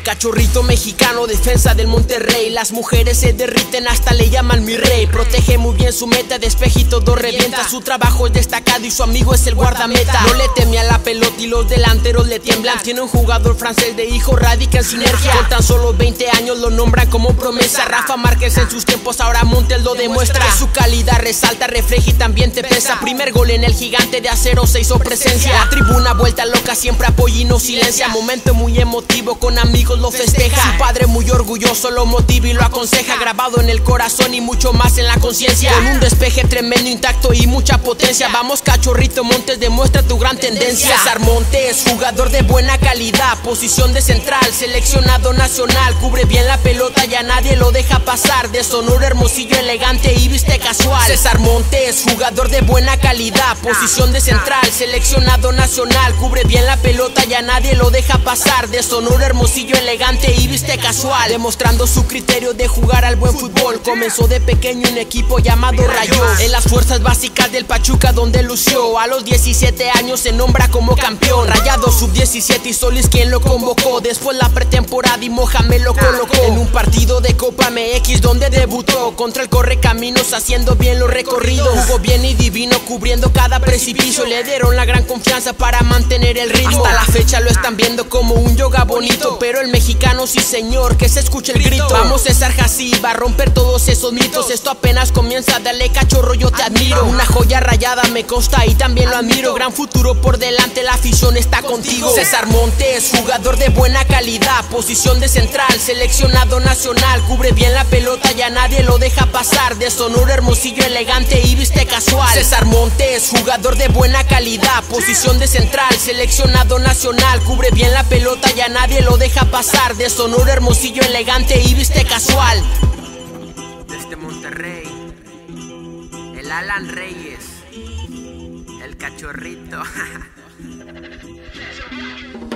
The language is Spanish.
Cachorrito mexicano, defensa del Monterrey. Las mujeres se derriten, hasta le llaman mi rey. Protege muy bien su meta, despeje y todo revienta. Su trabajo es destacado y su amigo es el guardameta. No le teme a la pelota y los delanteros le tiemblan. Tiene un jugador francés de hijo, radica en Sinergia. Con tan solo 20 años lo nombran como promesa. Rafa Márquez en sus tiempos, ahora Montes lo demuestra. Que su calidad resalta, refleja y también te pesa. Primer gol en el gigante de acero se hizo presencia. La tribuna vuelta loca, siempre apoya y no silencia. Momento muy emotivo, con amigos lo festeja. Su padre muy orgulloso lo motiva y lo aconseja. Grabado en el corazón y mucho más en la conciencia. Con un despeje tremendo, intacto y mucha potencia. Vamos Cachorrito Montes, demuestra tu gran tendencia. César Montes, jugador de buena calidad. Posición de central, seleccionado nacional. Cubre bien la pelota, ya nadie lo deja pasar. De Sonora, Hermosillo, elegante y viste casual. César Montes, jugador de buena calidad. Posición de central, seleccionado nacional. Cubre bien la pelota, ya nadie lo deja pasar. De Sonora, Hermosillo, elegante y viste casual. Demostrando su criterio de jugar al buen fútbol. Comenzó de pequeño un equipo llamado Rayos, en las fuerzas básicas del Pachuca donde lució. A los 17 años se nombra como campeón. Rayado sub-17 y Solís quien lo convocó. Después la pretemporada y Mohamed lo colocó en un partido de Copa MX donde debutó contra el Correcaminos, haciendo bien los recorridos. Jugó bien y divino, cubriendo cada precipicio. Le dieron la gran confianza para mantener el ritmo. Hasta la fecha lo están viendo como un yoga bonito, pero el mexicano sí señor, que se escuche el grito. Vamos César Jasí, va a romper todos esos mitos. Esto apenas comienza, dale cachorro, yo te admiro. Una joya rayada me consta y también lo admiro. Gran futuro por delante, la afición está contigo. César Montes, jugador de buena calidad. Posición de central, seleccionado nacional. Cubre bien la pelota, ya nadie lo deja pasar. De Sonora, Hermosillo, elegante y viste casual. César Montes, jugador de buena calidad. Posición de central, seleccionado nacional. Cubre bien la pelota, ya nadie lo deja pasar. De Sonora, Hermosillo, elegante y viste casual. Desde Monterrey, el Alan Reyes, el Cachorrito.